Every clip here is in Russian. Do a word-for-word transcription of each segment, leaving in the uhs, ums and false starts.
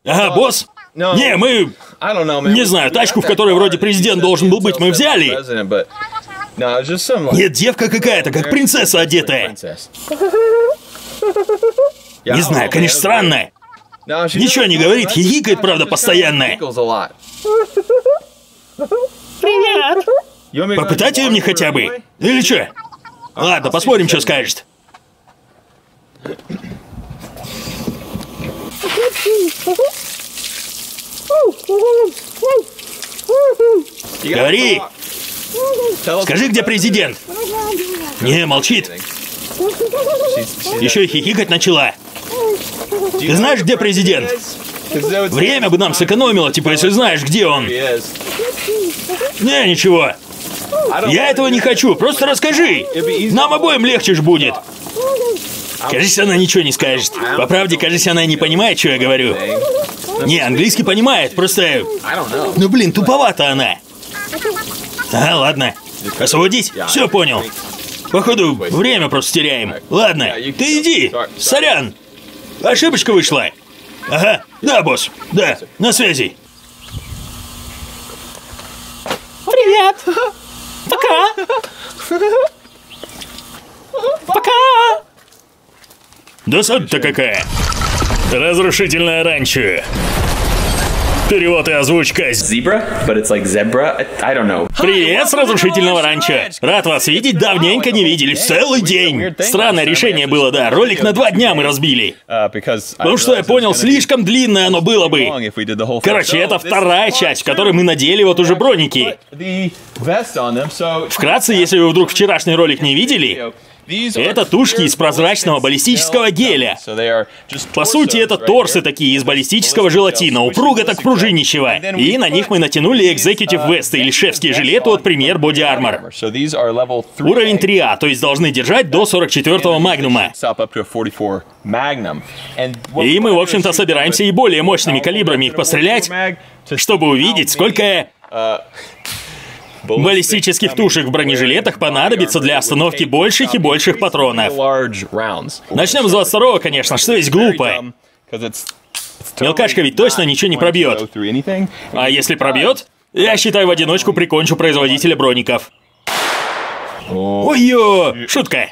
Ага, босс? Не, мы... Не знаю, тачку, в которой вроде президент должен был быть, мы взяли. Нет, девка какая-то, как принцесса одетая. Не знаю, конечно, странная. Ничего не говорит, хихикает, правда, постоянно. Привет. Попытать ее мне хотя бы? Или что? Ладно, посмотрим, что скажет. Говори! Скажи, где президент? Не, молчит. Еще и хихикать начала. Ты знаешь, где президент? Время бы нам сэкономило, типа, если знаешь, где он. Не, ничего. Я этого не хочу, просто расскажи. Нам обоим легче ж будет. Кажется, она ничего не скажет. По правде, кажется, она не понимает, что я говорю. Не, английский понимает, просто... Ну, блин, туповата она. А, ладно. Освободить? Все понял. Походу, время просто теряем. Ладно, ты иди. Сорян. Ошибочка вышла. Ага, да, босс. Да, на связи. Привет. Пока. Пока. Досада-то какая. Разрушительное ранчо. Перевод и озвучка. Zebra, but it's like zebra. I don't know. Привет с разрушительного ранчо. Рад вас видеть, давненько не виделись. Целый день. Странное решение было, да. Ролик на два дня мы разбили. Потому что я понял, слишком длинное оно было бы. Короче, это вторая часть, в которой мы надели вот уже броники. Вкратце, если вы вдруг вчерашний ролик не видели, это тушки из прозрачного баллистического геля. По сути, это торсы такие из баллистического желатина, упруго так пружинищего. И на них мы натянули Executive Vest или шефские жилеты от Premier Body Armor. Уровень три А, то есть должны держать до сорок четвёртого магнума. И мы, в общем-то, собираемся и более мощными калибрами их пострелять, чтобы увидеть, сколько... баллистических тушек в бронежилетах понадобится для остановки больших и больших патронов. Начнем с двадцать второго, конечно, что есть глупо. Мелкашка ведь точно ничего не пробьет. А если пробьет, я считаю, в одиночку прикончу производителя броников. Ой-ё! Шутка.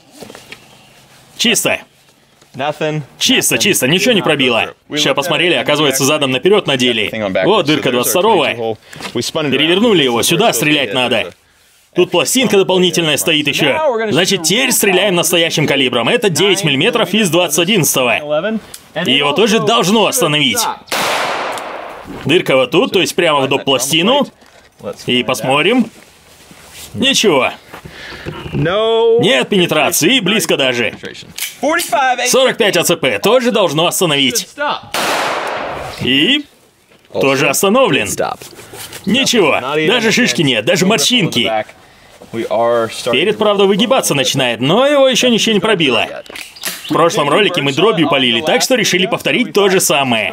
Чисто. Чисто, чисто, ничего не пробило. Сейчас посмотрели, оказывается, задом наперед надели. Вот дырка двадцать второго. Перевернули его, сюда стрелять надо. Тут пластинка дополнительная стоит еще. Значит, теперь стреляем настоящим калибром. Это девять миллиметров из двадцать одиннадцатого. И его тоже должно остановить. Дырка вот тут, то есть прямо в доп-пластину. И посмотрим. Ничего. Нет пенетрации, близко даже. сорок пять А Цэ Пэ тоже должно остановить. И... тоже остановлен. Ничего, даже шишки нет, даже морщинки. Перед, правда, выгибаться начинает, но его еще ничего не пробило. В прошлом ролике мы дробью полили, так что решили повторить то же самое.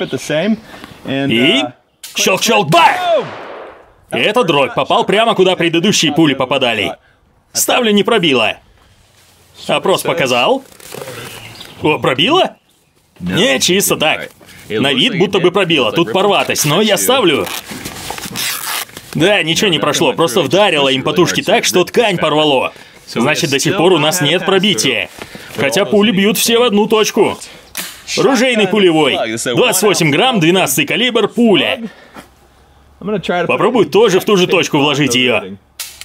И... щелк-щелк-бах! Эта дробь попал прямо, куда предыдущие пули попадали. Ставлю, не пробило. Опрос показал. О, пробило? Не, чисто так. На вид будто бы пробило, тут порватость, но я ставлю. Да, ничего не прошло, просто вдарило им по тушке так, что ткань порвало. Значит, до сих пор у нас нет пробития. Хотя пули бьют все в одну точку. Ружейный пулевой. двадцать восемь грамм, двенадцатый калибр, пуля. Попробую тоже в ту же точку вложить ее.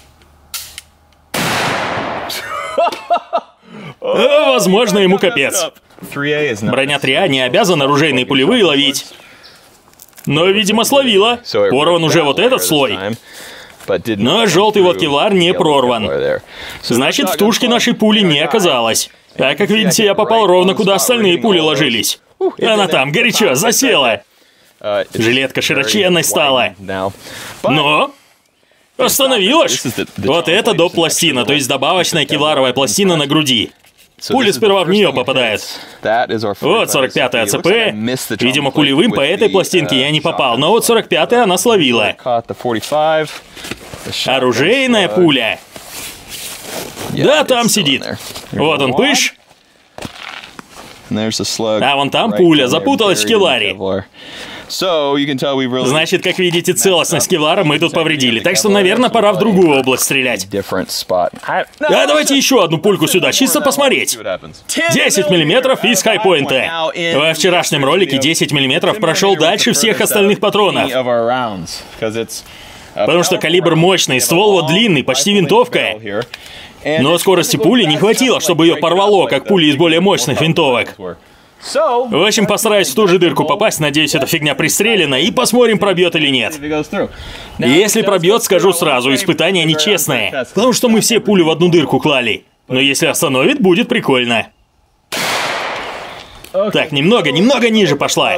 Возможно, ему капец. Броня три А не обязана оружейные пулевые ловить. Но, видимо, словила. Порван уже вот этот слой. Но желтый вот кевлар не прорван. Значит, в тушке нашей пули не оказалось. А как видите, я попал ровно куда остальные пули ложились. Она там горячо засела. Жилетка широченной стала. Но... остановилась. Вот это доп-пластина, то есть добавочная кевларовая пластина на груди. Пули сперва в нее попадают. Вот сорок пятый А Цэ Пэ. Видимо, пулевым по этой пластинке я не попал, но вот сорок пятая она словила. Оружейная пуля. Да, там сидит. Вот он, пыш. А вон там пуля запуталась в кевларе. Значит, как видите, целостность кевлара мы тут повредили. Так что, наверное, пора в другую область стрелять. А давайте еще одну пульку сюда, чисто посмотреть. десять миллиметров из хайпоинта. Во вчерашнем ролике десять миллиметров прошел дальше всех остальных патронов. Потому что калибр мощный, ствол вот длинный, почти винтовка. Но скорости пули не хватило, чтобы ее порвало, как пули из более мощных винтовок. В общем, постараюсь в ту же дырку попасть, надеюсь, эта фигня пристрелена, и посмотрим, пробьет или нет. Если пробьет, скажу сразу, испытание нечестное. Потому что мы все пули в одну дырку клали. Но если остановит, будет прикольно. Так, немного, немного ниже пошла.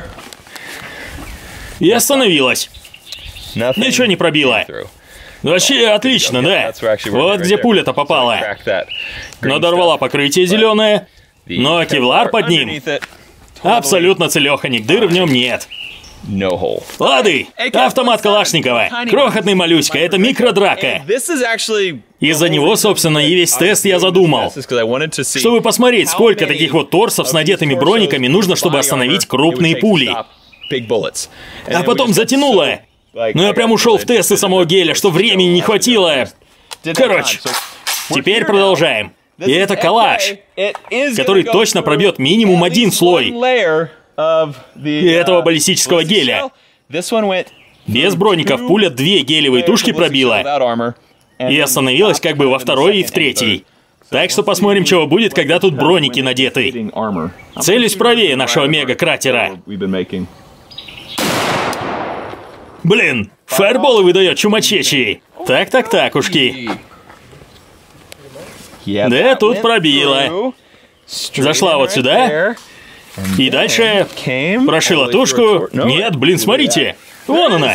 И остановилась. Ничего не пробило. Вообще отлично, да? Вот где пуля-то попала. Надорвала покрытие зеленое, но кевлар под ним абсолютно целеханик, дыр в нем нет. Лады, автомат Калашникова. Крохотный малюська, это микродрака. Из-за него, собственно, и весь тест я задумал. Чтобы посмотреть, сколько таких вот торсов с надетыми брониками нужно, чтобы остановить крупные пули. А потом затянуло. Ну я прям ушел в тесты самого геля, что времени не хватило. Короче, теперь продолжаем. И это калаш, который точно пробьет минимум один слой этого баллистического геля. Без броников пуля две гелевые тушки пробила и остановилась как бы во второй и в третьей. Так что посмотрим, чего будет, когда тут броники надеты. Целюсь правее нашего мега-кратера. Блин, фаерболы выдает чумачечий. Так-так-так, ушки. Да, тут пробила. Зашла вот сюда. И дальше прошила тушку. Нет, блин, смотрите. Вон она.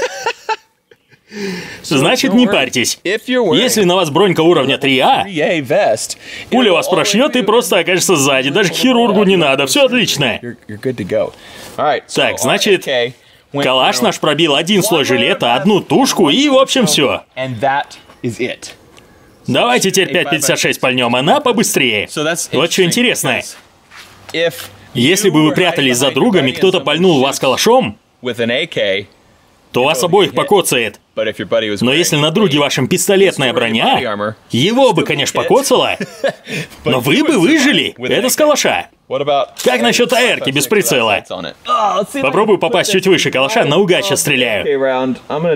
Значит, не парьтесь. Если на вас бронька уровня три А, пуля вас прошьет и просто окажется сзади. Даже к хирургу не надо. Все отлично. Так, значит... Калаш наш пробил один слой жилета, одну тушку и, в общем, все. Давайте теперь пять пятьдесят шесть пальнем, она побыстрее. Вот что интересное. Если бы вы прятались за другом и кто-то пальнул вас калашом, то вас обоих покоцает. Но если на друге вашем пистолетная броня, его бы, конечно, покоцало, но вы бы выжили. Это с калаша. Как насчет АРки без прицела? Попробую попасть чуть выше калаша, наугад сейчас стреляю.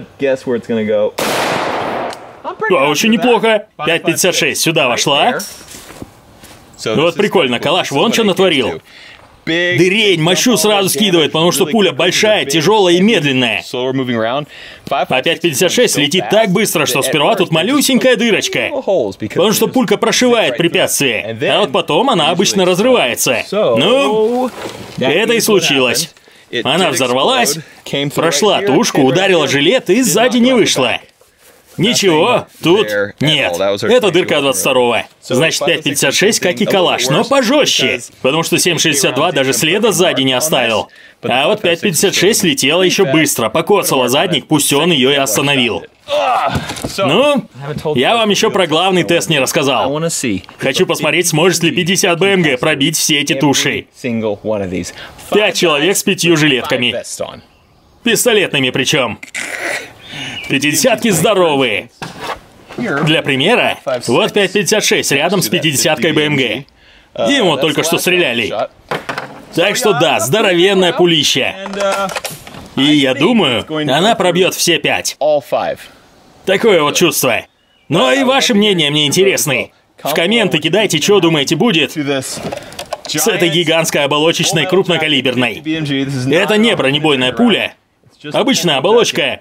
А, очень неплохо. пять пятьдесят шесть сюда вошла. Вот прикольно, калаш вон что натворил. Дырень, мощу сразу скидывает, потому что пуля большая, тяжелая и медленная. А пять пятьдесят шесть летит так быстро, что сперва тут малюсенькая дырочка. Потому что пулька прошивает препятствие, а вот потом она обычно разрывается. Ну, это и случилось. Она взорвалась, прошла тушку, ударила жилет и сзади не вышла. Ничего, тут нет. Это дырка двадцать второго. Значит, пять пятьдесят шесть, как и калаш, но пожестче. Потому что семь шестьдесят два даже следа сзади не оставил. А вот пять пятьдесят шесть летела еще быстро, покоцала задник, пусть он ее и остановил. Ну, я вам еще про главный тест не рассказал. Хочу посмотреть, сможет ли пятьдесят БМГ пробить все эти туши. Пять человек с пятью жилетками. Пистолетными причем. Пятидесятки здоровые. Для примера, вот пять пятьдесят шесть рядом с пятидесяткой БМГ. Ему только что стреляли. Так что да, здоровенная пулища. И я думаю, она пробьет все пять. Такое вот чувство. Но и ваше мнение мне интересны. В комменты кидайте, что думаете будет с этой гигантской оболочечной крупнокалиберной. Это не бронебойная пуля. Обычная оболочка.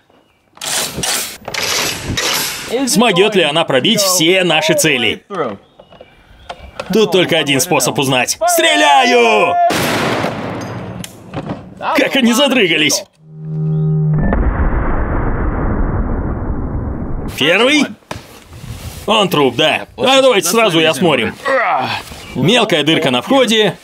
Смогет ли она пробить все наши цели? Тут только один способ узнать. Стреляю! Как они задрыгались! Первый? Он труп, да. А давайте сразу и осмотрим. Мелкая дырка на входе.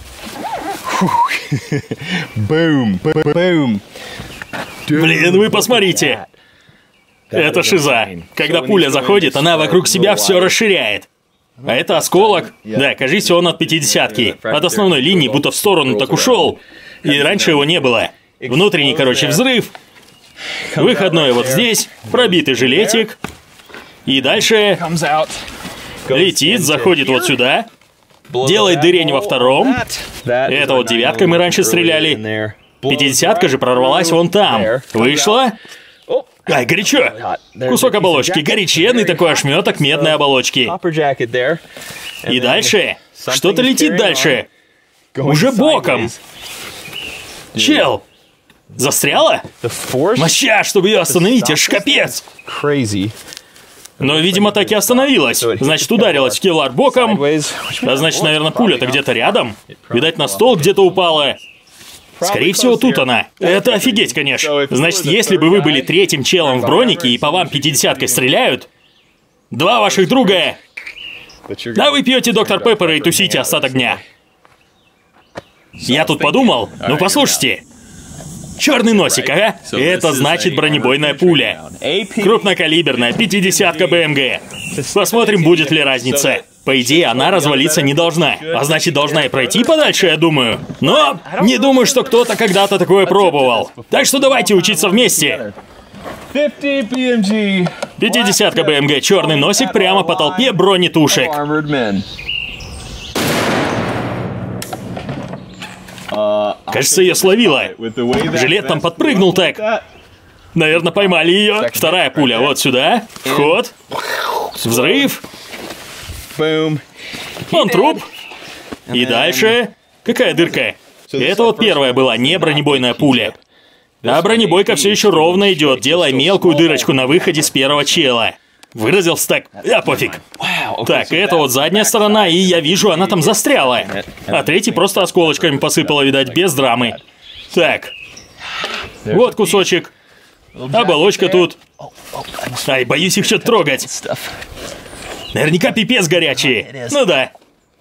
Бум, бум. Блин, вы посмотрите. Это шиза. Когда пуля заходит, она вокруг себя все расширяет. А это осколок. Да, кажется, он от пятидесятки. От основной линии будто в сторону так ушел. И раньше его не было. Внутренний, короче, взрыв. Выходной вот здесь. Пробитый жилетик. И дальше летит, заходит вот сюда. Делает дырень во втором. Это вот девятка мы раньше стреляли. Пятидесятка же прорвалась вон там. Вышла. Ай, горячо. Кусок оболочки. Горяченный такой ошметок медной оболочки. И дальше. Что-то летит дальше. Уже боком. Чел. Застряла? Моща, чтобы ее остановить, аж капец. Но, видимо, так и остановилась. Значит, ударилась в кевлар боком. А значит, наверное, пуля-то где-то рядом. Видать, на стол где-то упала. Скорее всего, тут она. Это офигеть, конечно. Значит, если бы вы были третьим челом в бронике и по вам пятидесяткой стреляют, два ваших друга... А вы пьете доктор Пеппер и тусите остаток дня. Я тут подумал, ну послушайте. Черный носик, ага. Это значит бронебойная пуля. Крупнокалиберная пятидесятка БМГ. Посмотрим, будет ли разница. По идее, она развалиться не должна. А значит, должна и пройти подальше, я думаю. Но не думаю, что кто-то когда-то такое пробовал. Так что давайте учиться вместе. пятидесятка БМГ, черный носик прямо по толпе бронетушек. Кажется, ее словила. Жилет там подпрыгнул так. Наверное, поймали ее. Вторая пуля вот сюда. Вход. Взрыв. Он труп. И дальше. Какая дырка? Это вот первая была, не бронебойная пуля. А бронебойка все еще ровно идет, делая мелкую дырочку на выходе с первого чела. Выразился так, а пофиг. Так, это вот задняя сторона, и я вижу, она там застряла. А третий просто осколочками посыпала, видать, без драмы. Так. Вот кусочек. Оболочка тут. Ай, боюсь их что-то трогать. Наверняка пипец горячие. Ну да.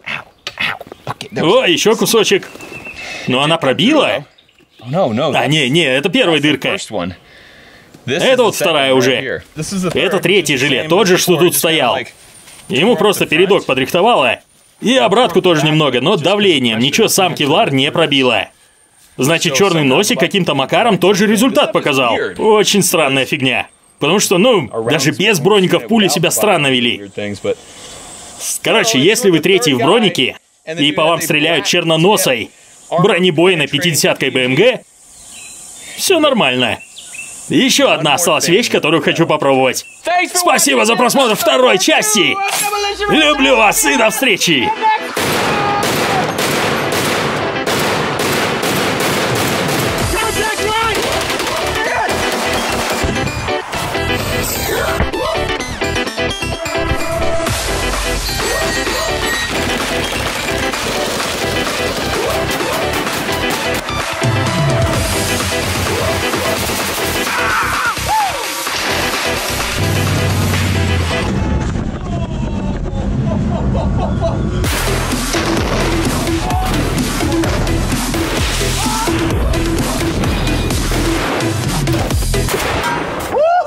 О, еще кусочек. Но она пробила? А, не, не, это первая дырка. Это вот вторая уже. Это третий жилет, тот же, что тут стоял. Ему просто передок подрихтовало. И обратку тоже немного, но давлением. Ничего сам кевлар не пробило. Значит, черный носик каким-то макаром тот же результат показал. Очень странная фигня. Потому что, ну, даже без броников пули себя странно вели. Короче, если вы третий в бронике, и по вам стреляют черноносой, бронебойной пятидесяткой БМГ, все нормально. Еще одна осталась вещь, которую хочу попробовать. Спасибо за просмотр второй части. Люблю вас и до встречи.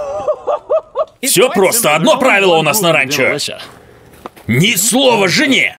Все просто. Одно правило у нас на ранчо. Ни слова жене!